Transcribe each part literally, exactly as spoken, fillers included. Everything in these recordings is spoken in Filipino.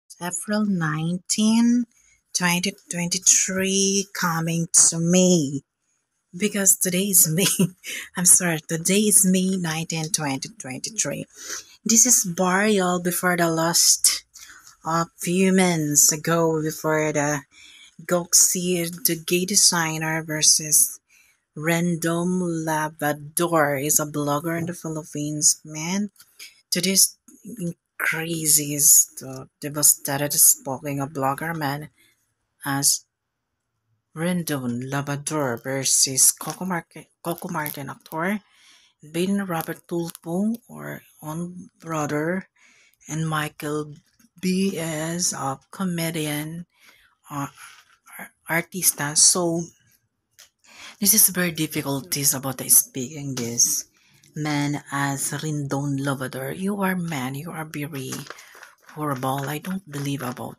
April nineteenth, twenty twenty-three coming to May. Because today is May. I'm sorry, today is May nineteenth, twenty twenty-three. This is burial before the last of humans ago before the Goxie, the gay designer versus Random Lavador is a blogger in the Philippines. Man, today's crazy is the devastated spoken a blogger man as Rendon Labrador versus Coco Martin, Coco Martin actor Ben Robert Tulpo or on brother and Michael B as a comedian uh, artista. So this is very difficulties about the speaking this man as Rendon Labrador. You are man, you are very horrible. I don't believe about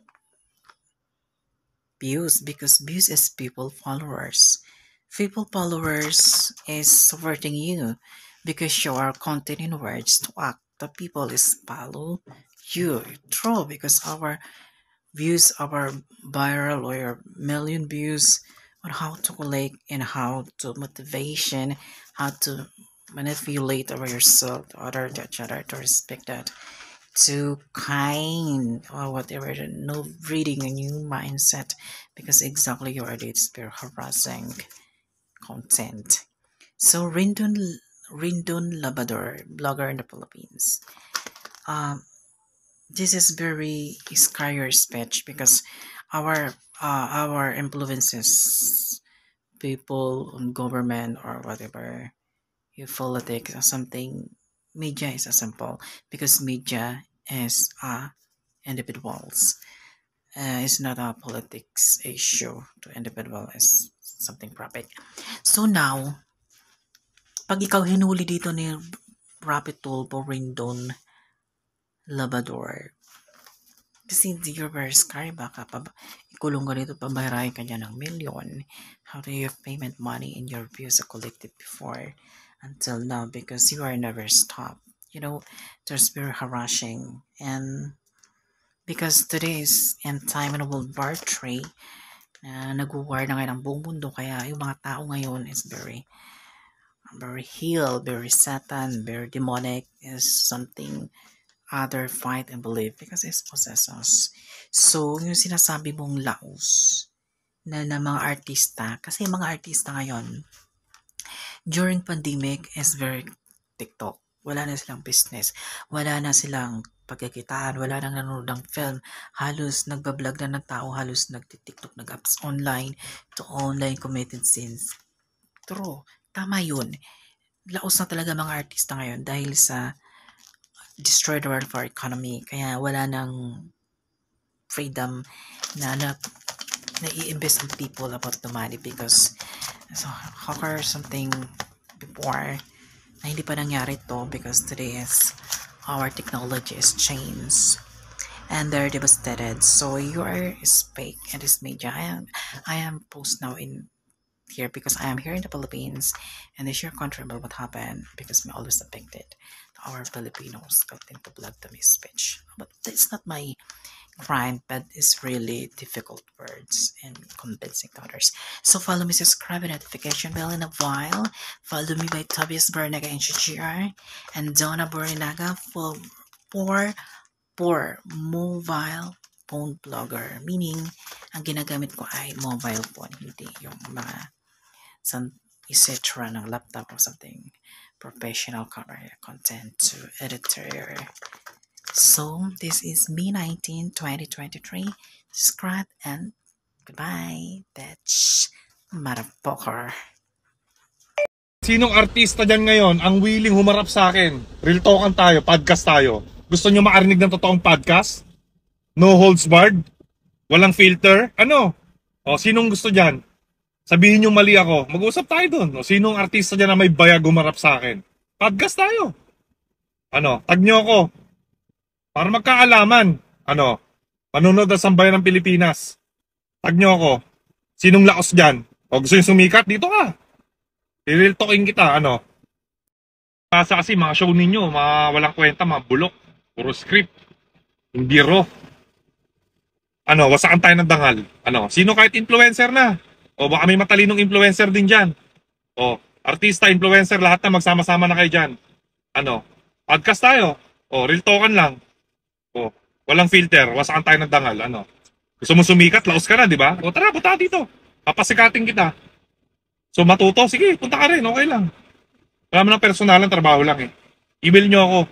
views because views is people followers. People followers is supporting you because you are content in words to act. The people is follow you. True because our views our viral or million views on how to collect and how to motivation, how to manipulate over yourself to other to each other to respect that too kind or whatever, no breeding a new mindset because exactly you are it's very harassing content. So Rindon Rindon Labrador, blogger in the Philippines. Um, this is very scary speech because our uh, our influences, people on government or whatever, you politics or something. Media is a simple because media is uh, individuals. Uh, it's not a politics issue to individual is something private. So now, pag ikaw hinuli dito ni Rapid Tulpo Rindon Labrador, kasi hindi you're very scary, baka pa, ikulong ka dito, pabayarahin ka niya ng million. How do you have payment money in your views a collective before until now because you are never stopped. You know, there's very harassing and because today is in time in World War Three na nag-war na ngayon ang buong mundo kaya yung mga tao ngayon is very very healed, very satan, very demonic is something other fight and believe because it's possessors. So, yung sinasabi mong laos na, na mga artista, kasi mga artista ngayon, during pandemic is very TikTok. Wala na silang business. Wala na silang pagkakitaan. Wala nang nanonood ng film. Halos nagbablog na ng tao. Halos nagtitiktok, nag-apps online to online committed scenes. True. Tama yun. Laos na talaga mga artista ngayon dahil sa destroy the world for economy. Kaya wala nang freedom na na nai-invest ang people about the money because so, hawker something before na hindi pa nangyari to because today is our technology is changed and they're devastated. So you are is fake and is media. I am I am post now in here because I am here in the Philippines and they share country about what happened because me always affected our Filipinos got into blood to me speech. But it's not my crime, but it's really difficult words and convincing to others. So follow me, subscribe, and notification bell in a while. Follow me by Tobias Bernaga and G R and Donna Borinaga for for for mobile phone blogger. Meaning, ang ginagamit ko ay mobile phone, hindi yung mga some et cetera ng laptop or something professional camera content to editor. So this is May nineteenth, twenty twenty-three. Subscribe and goodbye. That's motherfucker. Sinong artista dyan ngayon ang willing humarap sa akin? Real talkan tayo, podcast tayo. Gusto nyo makarinig ng totoong podcast? No holds barred? Walang filter? Ano? O, sinong gusto dyan? Sabihin nyo mali ako. Mag-usap tayo dun. O, sinong artista dyan na may bayag humarap sa akin? Podcast tayo. Ano? Tag nyo ako. Para magkaalaman. Ano? Manunod sa sambayan ng Pilipinas. Tag nyo ako. Sinong laos dyan? O, gusto nyo sumikat? Dito ka. I-real talking kita, ano? Kasi kasi mga show ninyo, mga walang kwenta, mga bulok. Puro script. Hindi raw. Ano, wasakan tayo ng dangal. Ano, sino kahit influencer na? O baka may matalinong influencer din dyan. O, artista, influencer, lahat na magsama-sama na kayo dyan. Ano, podcast tayo. O, real talkan lang. O, walang filter, wasakan tayo ng dangal. Ano, gusto mo sumikat, laos ka na, di ba? O tara, punta dito. Papasikating kita. So matuto, sige, punta ka rin, okay lang. Wala mo ng personalan, trabaho lang eh. Email nyo ako.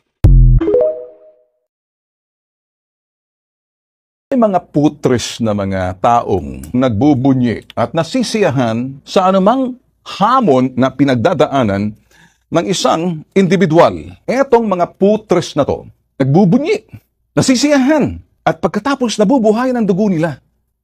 May mga putres na mga taong nagbubunyi at nasisiyahan sa anumang hamon na pinagdadaanan ng isang individual. Etong mga putres na to, nagbubunyi, nasisiyahan, at pagkatapos nabubuhay ng dugo nila.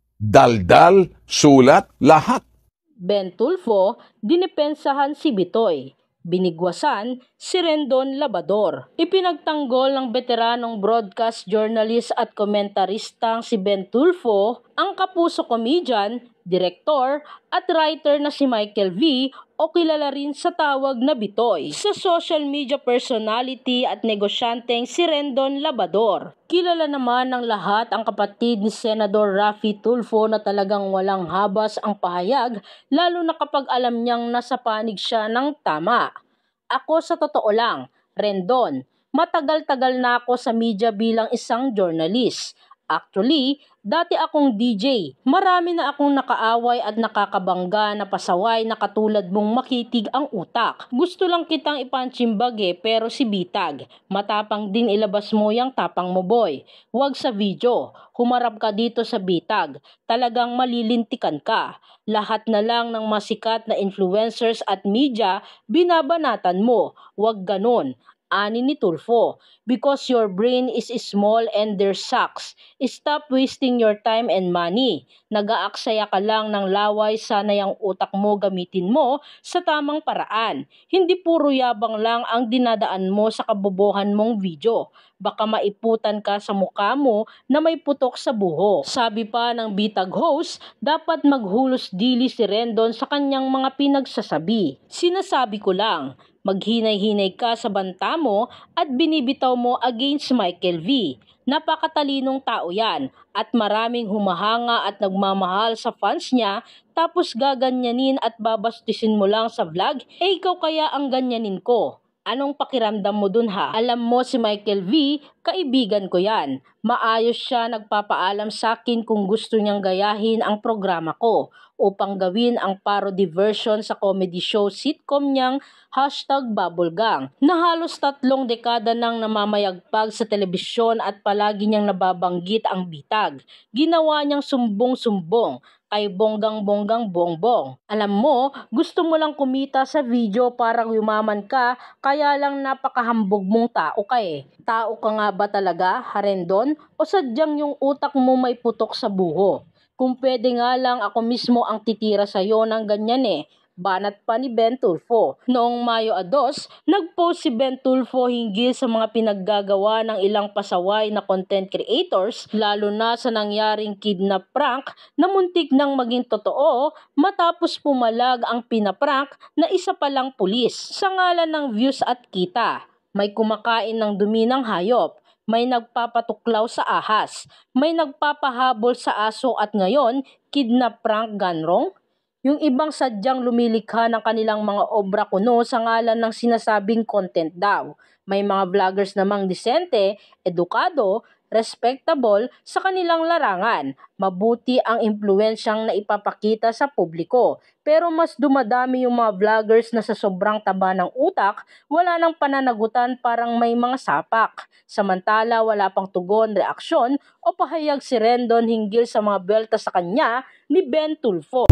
Daldal, sulat, lahat. Ben Tulfo, dinipensahan si Bitoy. Binigwasan si Rendon Labador. Ipinagtanggol ng veteranong broadcast journalist at komentaristang si Ben Tulfo ang kapuso comedian, direktor at writer na si Michael V o kilala rin sa tawag na Bitoy. Sa social media personality at negosyanteng si Rendon Labador. Kilala naman ng lahat ang kapatid ni Senador Raffy Tulfo na talagang walang habas ang pahayag lalo na kapag alam niyang nasa panig siya ng tama. Ako sa totoo lang, Rendon, matagal-tagal na ako sa media bilang isang journalist. Actually, dati akong D J. Marami na akong nakaaway at nakakabangga na pasaway na katulad mong makitig ang utak. Gusto lang kitang ipanchimbag eh, pero si Bitag. Matapang din ilabas mo yung tapang mo boy. Huwag sa video. Humarap ka dito sa Bitag. Talagang malilintikan ka. Lahat na lang ng masikat na influencers at media, binabanatan mo. Huwag ganon. Ani ni Tulfo, because your brain is small and there sucks. Stop wasting your time and money. Nag-aaksaya ka lang ng laway, sana yung utak mo gamitin mo sa tamang paraan. Hindi puro yabang lang ang dinadaan mo sa kabobohan mong video. Baka maiputan ka sa mukha mo na may putok sa buho. Sabi pa ng Bitag host, dapat maghulos dili si Rendon sa kanyang mga pinagsasabi. Sinasabi ko lang, maghinay-hinay ka sa banta mo at binibitaw mo against Michael V. Napakatalinong tao yan at maraming humahanga at nagmamahal sa fans niya tapos gaganyanin at babastusin mo lang sa vlog, eh ikaw kaya ang ganyanin ko. Anong pakiramdam mo dun ha? Alam mo si Michael V, kaibigan ko yan. Maayos siya nagpapaalam sa akin kung gusto niyang gayahin ang programa ko upang gawin ang parody version sa comedy show sitcom niyang hashtag Bubblegang na halos tatlong dekada nang namamayagpag sa telebisyon at palagi niyang nababanggit ang Bitag. Ginawa niyang sumbong-sumbong kay bonggang-bonggang bongbong. Alam mo, gusto mo lang kumita sa video para yumaman ka, kaya lang napakahambog mong tao ka eh. Tao ka nga ba talaga, Rendon? O sadyang yung utak mo may putok sa buho? Kung pwede nga lang ako mismo ang titira sa'yo ng ganyan eh. Banat pa ni Ben Tulfo. Noong Mayo dos, nagpost si Ben Tulfo hinggil sa mga pinaggagawa ng ilang pasaway na content creators, lalo na sa nangyaring kidnap prank na muntik nang maging totoo matapos pumalag ang pinaprank na isa palang pulis sa ngalan ng views at kita. May kumakain ng dumi ng hayop, may nagpapatuklaw sa ahas, may nagpapahabol sa aso at ngayon, kidnap prank ganrong? Yung ibang sadyang lumilikha ng kanilang mga obra kuno sa ngalan ng sinasabing content daw. May mga vloggers namang disente, edukado, respectable sa kanilang larangan. Mabuti ang impluensyang naipapakita sa publiko. Pero mas dumadami yung mga vloggers na sa sobrang taba ng utak, wala nang pananagutan, parang may mga sapak. Samantala wala pang tugon, reaksyon o pahayag si Rendon hinggil sa mga belta sa kanya ni Ben Tulfo.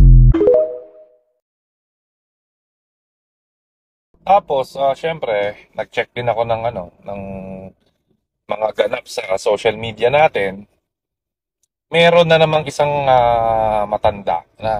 Tapos, uh, syempre, nag-check din ako ng ano, ng mga ganap sa social media natin. Meron na namang isang uh, matanda na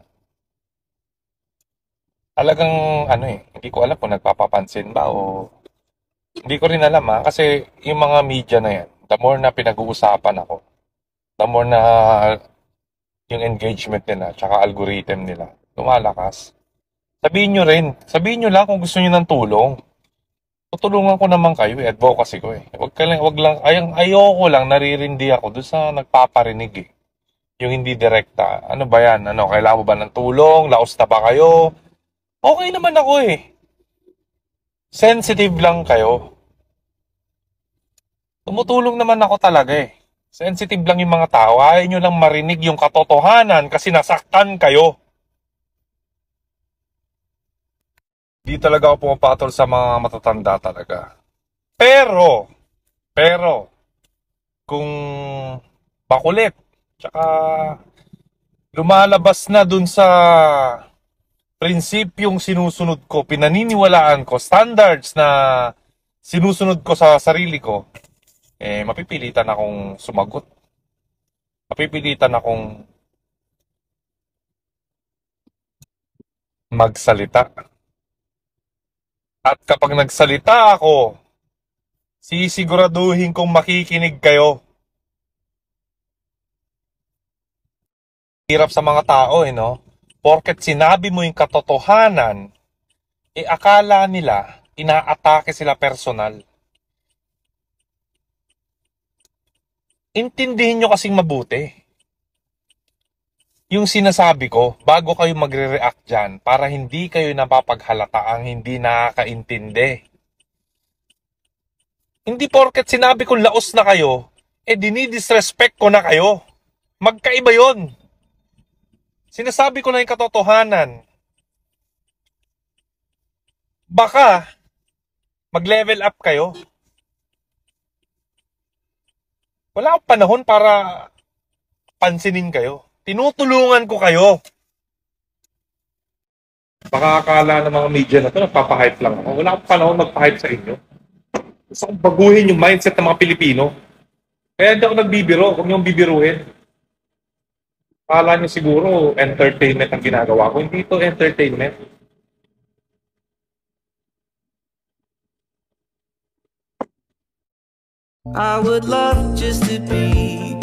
talagang ano eh, hindi ko alam kung nagpapapansin ba o hindi ko rin alam ha, kasi yung mga media na yan, the more na pinag-uusapan ako, the more na yung engagement nila, tsaka algorithm nila, lumalakas. Sabihin nyo rin, sabihin nyo lang kung gusto nyo ng tulong. tutulungan ko naman kayo eh, advocacy ko eh. Wag ka lang, wag lang, ayang, ayoko lang, naririndi ako doon sa nagpaparinig eh. Yung hindi direkta. Ano ba yan? Ano, kailangan mo ba ng tulong? Laos na ba kayo? Okay naman ako eh. Sensitive lang kayo. Tumutulong naman ako talaga eh. Sensitive lang yung mga tao. Ayaw nyo lang marinig yung katotohanan kasi nasaktan kayo. Di talaga ako pumapatol sa mga matatanda talaga. Pero, pero, kung makulit, tsaka lumalabas na dun sa prinsipyong sinusunod ko, pinaniniwalaan ko, standards na sinusunod ko sa sarili ko, eh, mapipilitan akong sumagot. Mapipilitan akong magsalita. At kapag nagsalita ako, sisiguraduhin kong makikinig kayo. Hirap sa mga tao eh, no? Porket sinabi mo yung katotohanan, eh akala nila, inaatake sila personal. Intindihin nyo kasing mabuti yung sinasabi ko bago kayo magre-react dyan para hindi kayo napapaghalata ang hindi nakakaintindi. Hindi porket sinabi kong laos na kayo, eh dinidisrespect ko na kayo. Magkaiba yon. Sinasabi ko na yung katotohanan. Baka mag-level up kayo. Wala akong panahon para pansinin kayo. Tinutulungan ko kayo. Baka akala ng mga media na to, nagpapahype lang ako. Wala akong panahon magpahype sa inyo. Gusto kong baguhin yung mindset ng mga Pilipino. Kaya hindi ako nagbibiro. Huwag niyong bibiruhin. Akala niyo siguro entertainment ang ginagawa ko. Hindi ito entertainment. I would love just to be